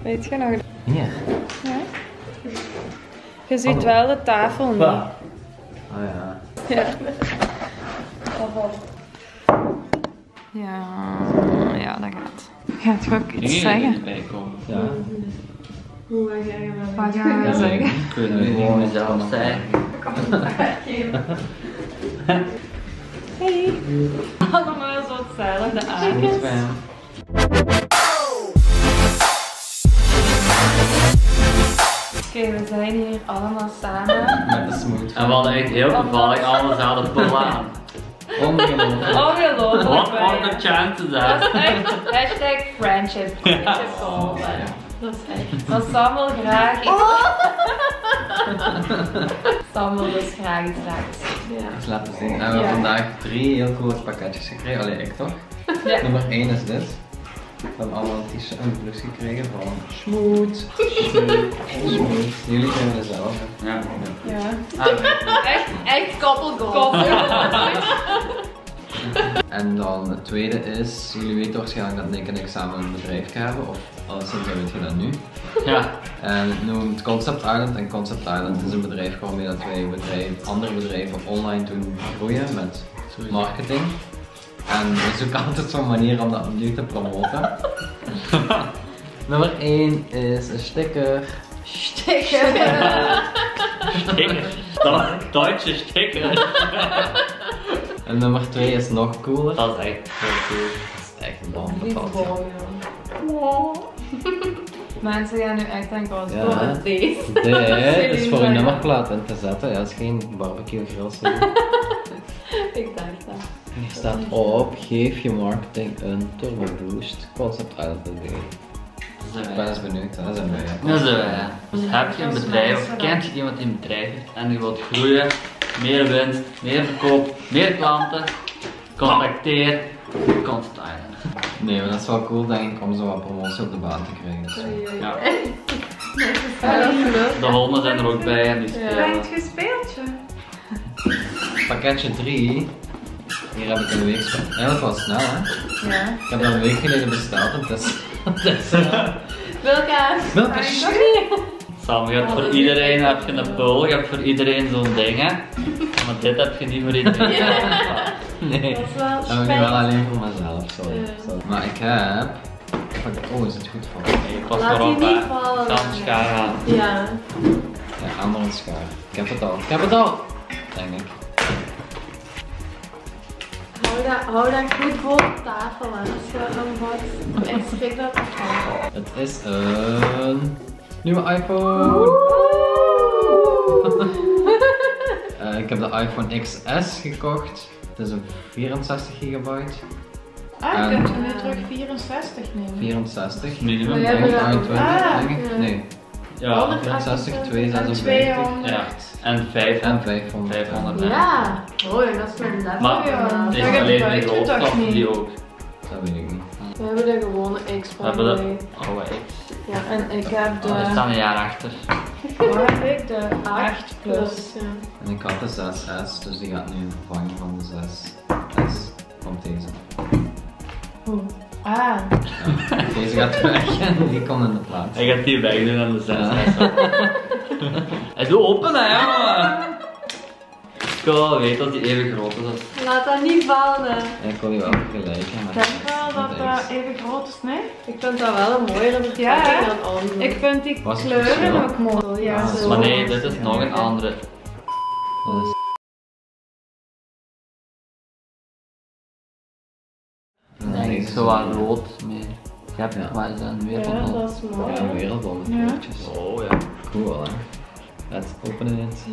Weet je nog? Hier. Ja? Je ziet wel de tafel niet. Oh ja. Ja. Ja, dat gaat. Gaat je ook iets zeggen? Ja. Hoe ga jij Wat ga je zeggen? Ik weet niet gewoon mezelf zeggen. Hey. Allemaal zo hetzelfde aan. Niet fijn. Oké, we zijn hier allemaal samen. Met de smooth. En we hadden echt heel toevallig allemaal dezelfde pul aan. Ongelooflijk. Ongelooflijk. Wat wij, waren hè. de chances Dat hè? is echt hashtag friendship. Friendship goal. Dat is echt. Maar Sam wil graag iets. Sam wil dus graag iets laten zien. Ja. Eens laten zien. En we hebben vandaag 3 heel coole pakketjes gekregen. Allee, ik toch? Ja. Nummer 1 is dit. We hebben allemaal een t-shirt en een blouse gekregen van Smooth. Smooth. Jullie zijn dezelfde. Ja. Ja. Ah, Echt koppelgoal. En dan het tweede is, jullie weten waarschijnlijk dat Nick en ik samen een bedrijf hebben, of alleszins weet je dat nu. ja. En het noemt Concept Island en Concept Island is een bedrijf waarmee dat wij andere bedrijven online doen groeien met marketing. En we zoeken altijd zo'n manier om dat opnieuw te promoten. Nummer 1 is een sticker. Sticker. Sticker. Duitse sticker. En nummer 2 is nog cooler. Dat is echt heel cool. Dat is echt een bombe. Mensen gaan nu echt denken, wat is Ja. dat? Deze. Dit is voor je nummerplaat in te zetten. Ja, dat is geen barbecue grill. Ik dacht dat. Hier staat op, geef je marketing een turbo boost. Concept Island BV. Ik ben eens benieuwd, hè. Dat zijn wij. Dat zijn wij. Dus heb je een bedrijf of kent je iemand die een bedrijf heeft en je wilt groeien, meer winst, meer verkoop, meer klanten, contacteer Concept Island. Nee, maar dat is wel cool denk ik om zo wat promotie op de baan te krijgen. Dus. Ja. Ja. De honden zijn er ook bij en die spelen. Gespeeldje. Pakketje 3. Hier heb ik een week gespeeld. Eigenlijk wel snel hè. Ja. Ik heb dat een week geleden besteld en het is... Welke? Sam, je hebt voor iedereen heb je een pul, je hebt voor iedereen zo'n ding hè. Maar dit heb je niet voor iedereen. Nee, Dat is wel dat heb ik nu wel alleen voor mezelf, sorry. Ja. Sorry. Maar ik heb... Oh, is het goed voor? Nee, pas Laat maar op die niet hè. vallen. Sam schaar aan. Ja. Ja, andere schaar. Ik heb het al. Ik heb het al! Denk ik. Hou dat goed voor de tafel aan als je dat dan vast. En schrik dat af. Het is een... nieuwe iPhone! Ik heb de iPhone XS gekocht. Het is een 64 gigabyte. Ah, je kunt er nu terug 64 nemen. 64. Minimum. We hebben denk ik. dat- 22 denk ik. ja. Nee, Ja. 64, En 256. 200. Ja. En 500. En 500. 500 hè. Ja. Mooi, dat is mijn laptop. Maar Ja. het is Dat alleen de gebruik je toch roodkap niet? die ook. Dat weet ik niet. We hebben de gewone X We van hebben de mij. oude X. Ja. En ik heb We de... staan een jaar achter. Wat heb ik? De 8 plus. Ja. En ik had de 6S, dus die gaat nu vervangen van de 6S. Komt deze. Ah. Ja. Deze gaat weg en die komt in de plaats. Ik ga die wegdoen aan de 6. Ja. Hij doet open hè jongen. Ik wil wel weten dat die even groot is. Laat dat niet vallen. En ik wil die wel vergelijken met Ik denk wel met dat X. dat even groot is, nee? Ik vind dat wel een mooiere verpakking Ja, dan andere. Ik vind die Was het kleuren verschil? ook mooi. Ja, Ah, zo. Maar nee, dit is nog een andere. Dat is- Nee, deze ik is zo wat een- rood meer. Je hebt Ja. maar eens een Ja, wereldbol. dat is mooi. Ja, wereldbol met Ja. kleurtjes. Oh ja. Cool hè. Let's open it.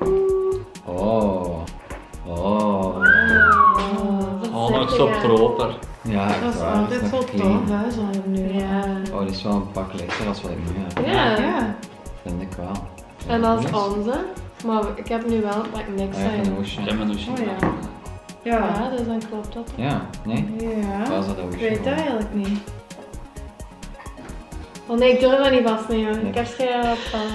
Oh. Oh. Oh, nog zo proper. Ja, echt Dat is waar. altijd nog zo clean. tof, hè, zo nu. Ja. Oh, die is wel een pak lichter als wat ik nu heb. Ja. Ja. Vind ik wel. En als Yes. onze. Maar ik heb nu wel dat ik niks Ah, ja, zijn. van Ocean. Ik heb mijn douche Oh, ja. gedaan. Ja. Ja, dus dan klopt dat. Ja, nee? Ja. Was dat Ik Ocean? weet het eigenlijk niet. Oh nee, ik durf dat niet vastnemen. Nee. Ik heb scheren op van.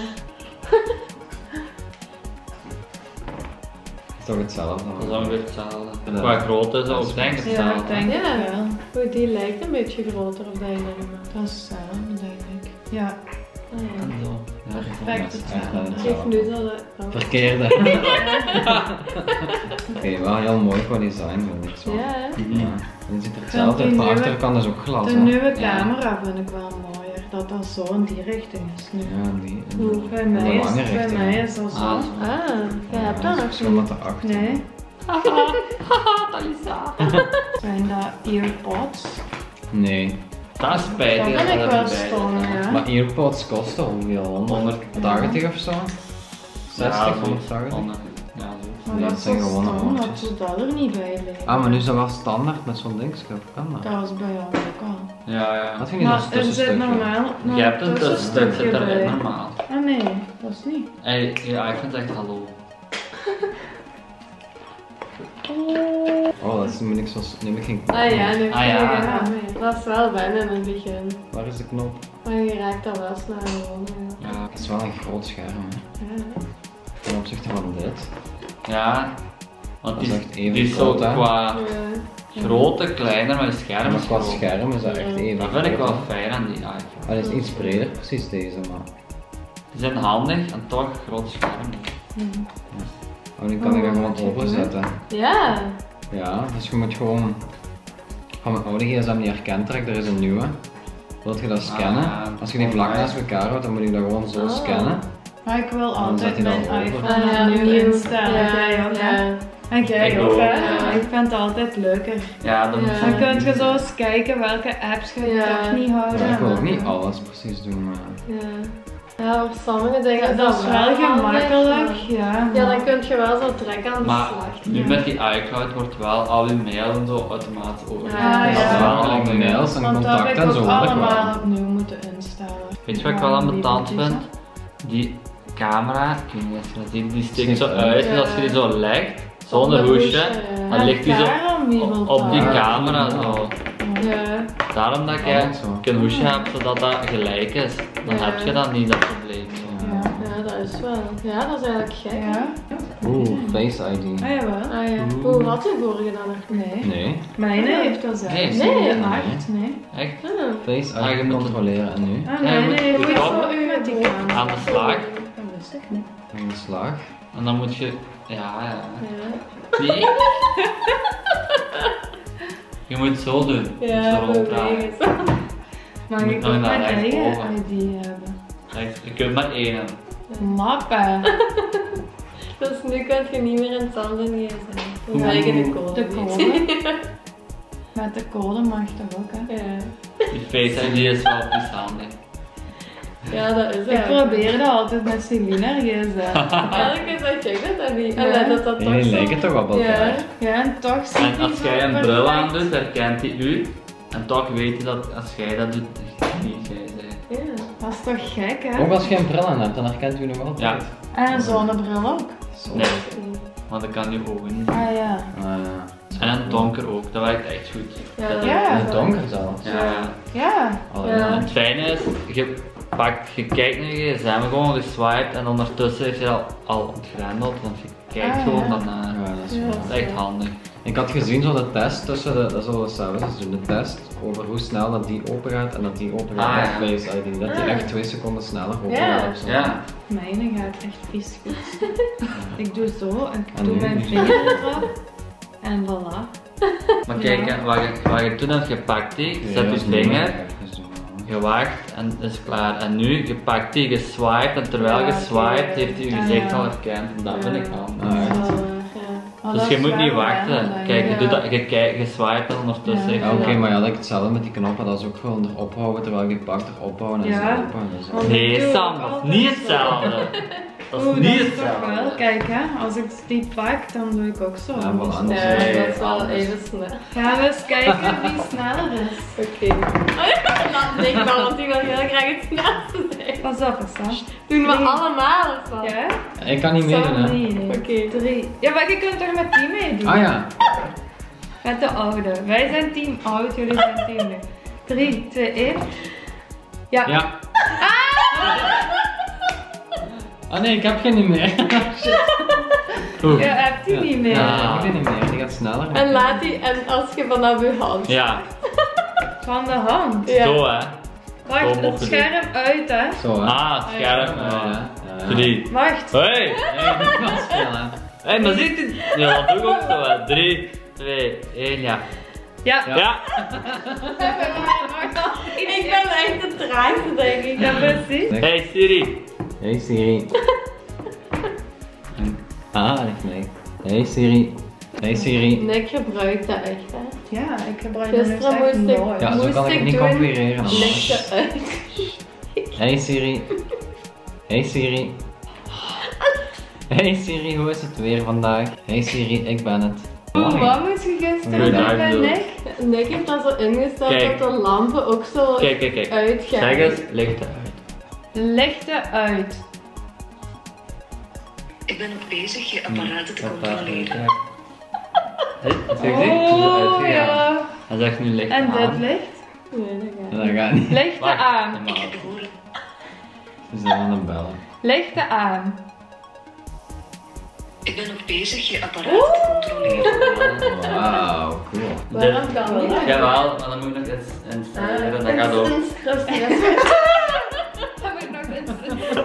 Is toch hetzelfde? Dat is ongeveer hetzelfde. Ja. Qua grootte zou ik denken Ja, hetzelfde. ik denk Ja. het wel. Goed, die lijkt een beetje groter op de ene. Dat is hetzelfde, denk ik. Ja, En zo. Ja, perfect hetzelfde. hetzelfde. Geef nu dat Verkeerde. Oké, wel heel mooi qua design vind ik zo. Ja, hè? Ja. Het ziet er hetzelfde uit, de achterkant is ook glas. De hè. nieuwe Ja. camera vind ik wel mooier, dat dat zo in die richting is nu. Ja, die. Bij mij is, lange bij richting. mij is dat zo. Ah, Jij hebt dat nog zo niet? met erachter. Nee. Talisa. Zijn dat earpods? Nee. Dat is spijtig. Dat vind ik er wel niet bij stom, zit, hè. ja. Maar earpods kosten hoeveel? 180 of zo? 60, 180? 100. Ja, zo. Maar Nee, dat het is zijn zo gewone stom dat oortjes. dat er niet bij ligt. Ah, maar nu is dat wel standaard met zo'n dingetje, of kan dat? Dat was bij ons ook al. Ja, ja. Had je niet Maar als er zit tussenstukje? normaal nog Je hebt een tussenstuk, zit erin bij. normaal. Ah nee, dat is niet. Hey, ja, ik vind het echt hallo. Oh, dat is moet ik zo. Neem ik geen knop. Ah ja, nu Ah, ja. dat is wel wennen in het begin. Waar is de knop? Maar je raakt dat wel snel gewoon. Ja. Ja. Het is wel een groot scherm, hè. Ja. Ten opzichte van dit. Ja, want Dat is die, echt even die is zo groot, hè? qua Ja. grootte kleiner, maar het scherm Maar is qua groot. scherm is dat echt even Dat vind ik groot, wel hè. fijn aan die iPhone. Maar dat is iets breder, precies deze, maar. Die zijn handig en toch een groot scherm. Oh, nu kan ik er gewoon wat heb je overzetten. Ja. Ja, dus je moet gewoon. Van mijn oude gsm niet herkend trek, er is een nieuwe. Wilt je dat scannen? Ah, Als je die vlak naast elkaar houdt, dan moet je dat gewoon zo Oh. scannen. Maar ik wil zet altijd hij mijn dat over. iPhone opnieuw instellen. Jij ook, hè? En jij Ik ook, ook, hè? ja. Ik vind het altijd leuker. Ja, dan Dan kun je zo eens kijken welke apps je Ja. toch niet houden. Ja, ik wil ook niet alles precies doen, maar. Ja. Ja, voor sommige dingen Ja, dat is wel handig, gemakkelijk, maar- ja. Ja, dan kun je wel zo trekken aan de Maar slag. nu Ja. met die iCloud wordt wel al je mail en zo automatisch over. Ja, Dat is ja. wel al de mails en Want dat heb contacten ik en zo ook wil ik allemaal wel. opnieuw moeten instellen. Weet je wat ik wel aan betand die vind? Die camera, ik weet niet of je dat ziet, die steekt Steekt zo uit. uit en als je die zo legt, zonder hoesje, dan ligt die zo op die dat. camera zo. Ja. Daarom dat Oh, jij zo. een hoesje hebt zodat dat gelijk is. Dan Ja. heb je dat niet, dat probleem. Ja. Ja, dat is wel. Ja, dat is eigenlijk gek. Ja? Oeh, Face ID. Ah jawel. Ah ja. Hoe had je vorige dan nog? Nee. Nee, Mijne heeft dat zelf. Nee. Nee. Echt? Nee. Echt? Face Ah, je ID moet- controleren en nu? Ah, Ja, je moet mijne heeft je zo kop u met die camera. aan de slag. Dat wist ik niet. In de slag. En dan moet je. Ja, ja. Ja. Nee. Je moet zo doen. Ja, zo ronddraaien. bewegen zo. Mag moet ik nog ook naar mijn rechts eigen boven. ID hebben? Echt, je kunt maar één hebben. Mappen. Dus nu kun je niet meer in het andere gsm. Dan Oeh. krijg je de code. De niet. code. Met de code mag toch ook, hè? Ja. Die Face ID is wel iets handig. Ja, dat is Ik het. probeer dat altijd met Celina gsm. Eigenlijk is dat check dat niet. Ja. Allee, dat toch Jullie zo- lijken toch op elkaar? Ja, en toch zie En je als zo jij een perfect. bril aandoet, herkent hij u. En toch weet hij dat als jij dat doet, dat je niet jij bent. Ja. Dat is toch gek, hè? Ook als je een bril aan hebt, dan herkent u nog altijd. Ja. En een zonnebril ook. Zo. Nee, want dat kan je ogen niet. Ah ja. Ah, ja. En een donker ook, dat werkt echt goed. Ja, Dat- Ja. In het donker zelfs. Ja, ja. Ja. Oh, Ja. En het fijne is, je kijkt naar je gsm, gewoon geswiped en ondertussen is je al ontgrendeld, want je kijkt Ah, gewoon ja. dan Ja, dat is Ja. wel. dat is echt handig. Ik had gezien zo de test tussen de, dat zullen we zelfs eens doen, de test over hoe snel dat die open gaat en dat die open gaat Ah, met ja. Face ID. Dat die Ah. echt 2 seconden sneller open Ja. gaat of zo. Ja, Mijne gaat echt vies goed. Ik doe zo, ik En doe nu? mijn vinger erop. En voilà. maar kijk, hè, wat je toen hebt gepakt, je Ja, zet dat je is mooi. vinger, Even zo. je wacht en het is klaar. En nu, je pakt die, geswiped en terwijl Ja, je swiped, oké. heeft hij je Ah, gezicht ja. al herkend. En dat vind ik handig. Ah, echt? Maar Dus dat je is moet wel niet wachten. handig. Kijk, je, Ja. doet dat, je swipe en ondertussen. Ja. Ja, oké, maar ja, dat ik hetzelfde met die knoppen, dat is ook gewoon erop houden terwijl je pakt, erop houden en Ja. zo open. Dus, Want Nee, ik doe Sam, ook dat is altijd niet zo. hetzelfde. Dat is Oeh, niet dat is toch wel. hetzelfde. Kijk hè, als ik die pak, dan doe ik ook zo. Ja, voilà, anders Ja, Nee, dat is wel anders. even snel. Gaan we eens kijken wie sneller is. Oké. Nee, maar want die wil heel graag het snelste zijn. Pas op, Sam. Doen we Nee. allemaal of wat? Ja? ik kan niet meedoen, hè. Nee. Oké. 3. Ja, maar je kunt toch met die meedoen? Ah ja. Met de oude. Wij zijn team oud, jullie zijn team nu. 3, 2, 1. Ja. Ja. Ah nee, ik heb geen niet meer. Oeh. Je hebt die niet meer. Ja, ik heb die niet meer, die gaat sneller. En laat die, en als je vanaf je hand. Ja, Van de hand. Ja. zo hè. Wacht, Kom op, het scherm uit hè. Zo hè. Ah, het scherm. Ja. 3. Wacht. Hey! Nee, ik kan spelen. Hé, maar ziet het? Ja, dat doe ik ook zo hè. 3, 2, 1, ja. Ja. Ja. Ik ben echt de traagste, denk ik. Ja, precies. Hey Siri. Hey Siri. Ah, echt mee. Hey Siri. Hey Siri. Nick gebruikt dat echt, hè. Ja, ik gebruik het dus Gisteren echt moest ik- nooit. Ja, zo Moest kan ik ik het niet doen? concurreren. Licht uit. Hey Siri. Hey Siri. Hey Siri, hoe is het weer vandaag? Hey Siri, ik ben het. Oh, wat moest je gisteren Goed doen bij uitbeeld. Nick? Nick heeft dat zo ingesteld Kijk. dat de lampen ook zo Kijk. uitgaan. Zeg eens, licht uit. Lichten uit. Ik ben ook bezig je apparaten te controleren. Hé, wat zeg je? Oh ja. Hij zegt nu licht En dit aan. licht? Nee, dat gaat Dat gaat niet. Lichten Wacht, aan. Ik heb behoorlijk Ze zijn aan het bellen. Lichten aan. Ik ben ook bezig je apparaten te controleren. Wauw, cool. Waarom kan niet? Jawel, maar dan moet ik nog iets installeren, dat gaat ook. Heb ik nog iets?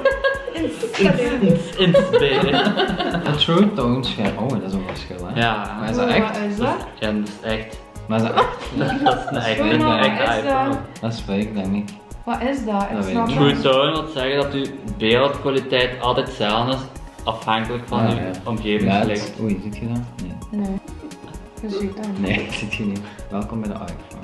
Inspelen. Het True Tone scherm. Oh, dat is ook een verschil hè. Ja. Maar is dat echt? Wat is dat? Ja, dat is echt. Maar is dat echt? Dat is een echt, Sorry, maar echt wat is iPhone. dat? Dat is fake denk ik. Wat is dat? Dat Ik weet snap ik True het. tone wil zeggen dat uw beeldkwaliteit altijd hetzelfde is, afhankelijk van Ah, uw ja. omgevingslicht. Oei, ziet je dat? Nee. Nee. Je ziet dat. Nee, ik zit hier niet. Welkom bij de iPhone.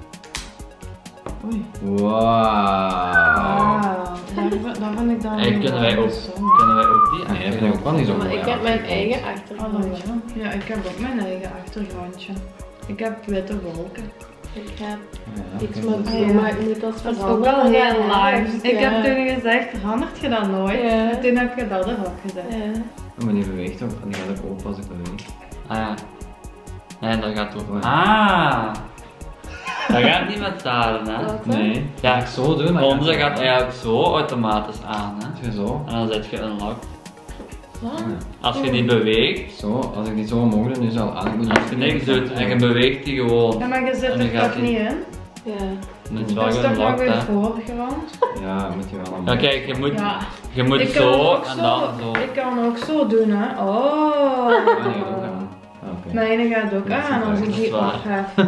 Oei. Wow. Wauw. Daar vind ik dan Hey, weer kunnen wij wel ook bijzonder. die Nee, dat vind ik ook wel niet zo Maar mooi. ik heb mijn uitgevoerd. eigen Oh, achtergrondje. ja, ik heb ook mijn eigen achtergrondje. Ik heb witte wolken. Ik heb Ja, iets ik met heb Ah, het- ja. bloemen, ik moet dat Dat is ook veranderen. wel heel Ja, live. dus Ik ja. heb toen gezegd, verandert je dat nooit? Ja. En toen heb je dat erop gezet. Ja. Oh, maar die beweegt ook. Die gaat ook open als ik beweeg. Ah ja. Nee, dat gaat ook. Oh, Ah! Dat gaat niet met zaren, hè? Wat, hè? Nee. Ja, Als ik zo doe, dan onze het gaat eigenlijk zo automatisch aan, hè? Als je zo. En dan zet je een lock. Wat? Ja. Als je die beweegt, Zo, als ik die zo omhoog doe, nu zal aan. Ik moet als je niks doet en je beweegt die gewoon, Ja, maar je zit En dan er gaat toch die- niet in? Ja. dan is Dat wel is toch nog gelokt, weer hè? voorgrond? Ja, moet je wel Ja, aan. kijk, Ja. je moet Ik kan zo ook en dan zo. Ik kan ook zo doen, hè? Oh. Ah, die gaat ook aan. Ah, oké. Mijne gaat ook Dat is aan als ik dat is die waar. ophef.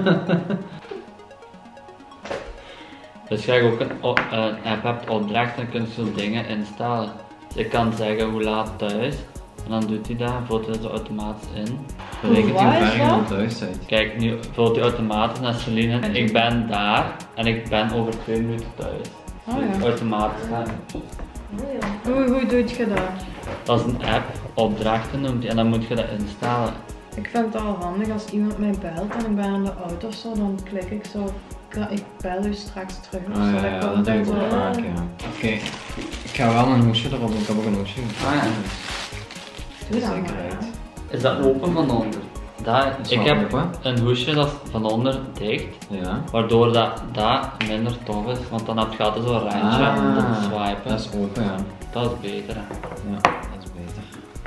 Dus als je ook een app hebt opdracht, dan kun je zo dingen instellen. Dus ik kan zeggen hoe laat thuis, en dan doet hij dat en vult hij dat zo automatisch in. Berekent Wat hoe is ver je dat? dan thuis bent. Kijk, nu vult hij automatisch naar Celine in. Ik ben daar en ik ben over 2 minuten thuis. Oh Dus ja. automatisch gaan. Hoe doe je dat? Dat is een app, opdrachten noemt hij, en dan moet je dat instellen. Ik vind het al handig als iemand mij belt en ik ben in de auto of zo, dan klik ik zo. Ik bel u straks terug of Ah, zo. ja, ja, komt dat doe dan ik ook zo. vaak, ja. Oké, ik ga wel een hoesje erop doen. Ik heb ook een hoesje. Ah ja. Doe dat Zekerheid. maar. Is dat open van onder? Daar, Is ik wel heb open. een hoesje dat is van onder dicht, Ja. waardoor dat minder tof is, want dan heb je altijd zo'n randje om te swipen. Dat is open, ja. Dat is beter. Hè. Ja, dat is beter.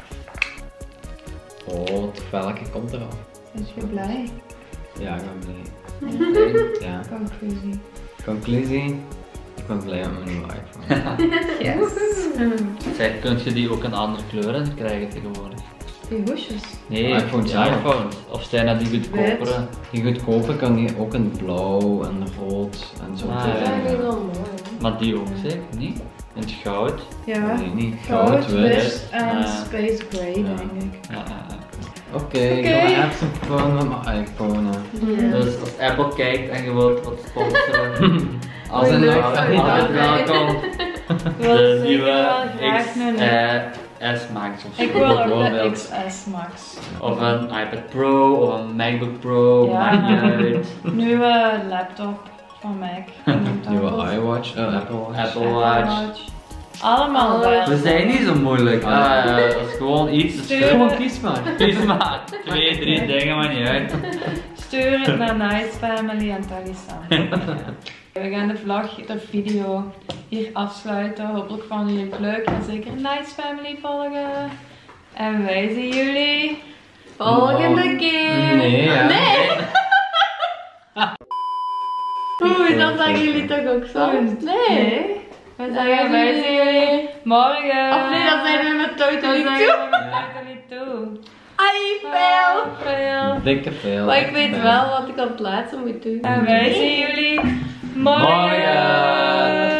Oh, het velkje komt eraf. Is je blij? Ja, ik ben blij. Ja. Conclusie. Conclusie. Ik ben blij met mijn nieuwe iPhone. Yes. Zeg, kun je die ook een andere kleur in krijgen tegenwoordig? Die hoesjes. Nee, iPhone die zelf. iPhones. Of zijn dat die goedkopere? Die goedkope kan die ook in blauw en rood en zo. Ah, Dat is ja. eigenlijk wel mooi. Hè? Maar die ook zeker niet? In het goud? Ja. Nee, niet Goud, goud, wit. wit en Ah. space grey, Ja. denk ik. Ja, Oké, ik ga have some fun met mijn iPhone. Ja. Dus als Apple kijkt en je wilt wat sponsoren, Als een leuk leuk zou je altijd dat welkom. wil De zeker nieuwe wel graag een- S-Max of zo. Ik wil ook de bijvoorbeeld. XS Max. Of een iPad Pro of een MacBook Pro, Ja. maakt niet uit. Nieuwe laptop van Mac. Nieuwe iWatch, Apple Watch. Apple Watch. Allemaal wel. We zijn niet zo moeilijk. Dat is gewoon iets. Stuur- Gewoon kies maar. Kies maar 2, 3 dingen, maar niet uit. Stuur het naar Nice Family en Talisman. We gaan de vlog, de video hier afsluiten. Hopelijk vonden jullie het leuk en zeker Nice Family volgen. En wij zien jullie Volgende keer. Nee, ja. Goed. Nee, dan zeggen jullie toch ook zo? Nee. We zeggen wij zien jullie morgen. Of nee, dan zijn we met totally Dan toe. zeggen we met totally toe. Ai, veel. Veel. Dikke veel. Maar ik weet wel wat ik op het laatste moet doen. En wij zien jullie morgen. Morgen.